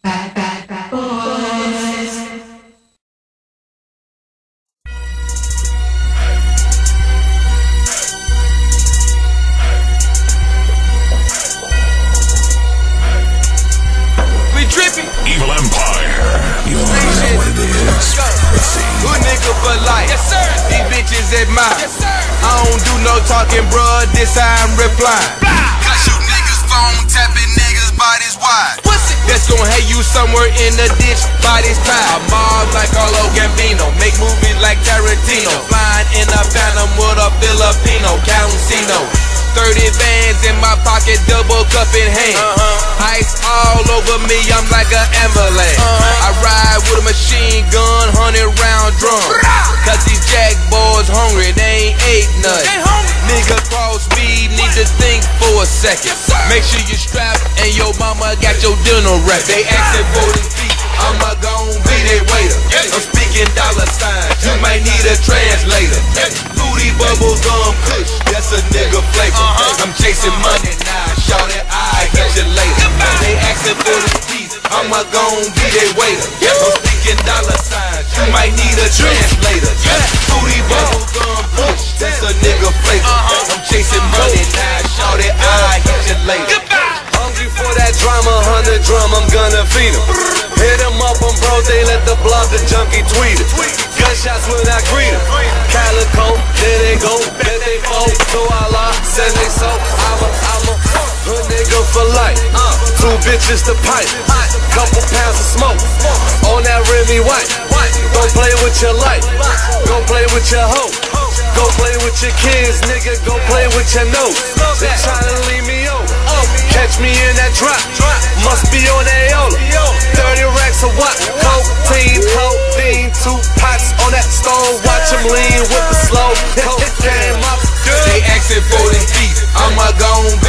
Bad boys. We dripping. Evil Empire. You already know what it is. Good nigga for life. Yes, sir. These bitches admire. Yes, sir. I don't do no talking, bruh. This how I'm replying. Cause you niggas phone tapping niggas bodies wide. Pussy. That's gon' hate you somewhere in the ditch, bodies tied. I mob like Carlo Gambino, make movies like Tarantino. Flying in a phantom with a Filipino, Calcino. 30 bands in my pocket, double cup in hand. Ice all over me, I'm like an avalanche. I ride with a machine gun, 100-round drum. Cause these jack boys hungry, they ain't ate nothing. They hungry. Nigga cross me, need to think for a second. Make sure you strapped and your mama got your dinner ready. They asking for this beat, I'ma gon' be their waiter. I'm speaking dollar signs, you might need a translator. Booty bubble gum kush, that's a nigga flavor. I'm chasing money now, shout it, I hit you later. They asking for this beat, I'ma gon' be their waiter. I'm speaking dollar signs, you might need a translator. Booty bubble gum kush, that's a nigga flavor. I'm chasing money now, shout it, I hit you later. Hungry for that drama, 100 drum, I'm gonna feed 'em. Hit 'em up on bro, they let the block, the junkie tweet it. Gunshots when I greet 'em. Calico, there they go, bet they fold. To Allah, said they so. I'm a hood nigga for life. 2 bitches to pipe, couple pounds of smoke. On that Remy White, don't play with your life, go play with your hoe. Go play with your kids, nigga, go play with your nose. They tryna leave me over. Catch me in that drop, must be on Aola. 30 racks of what? Codeine, 2 pots on that stove. Watch them lean with the slow. Cocaine, my They asking for this beat, I'ma gon'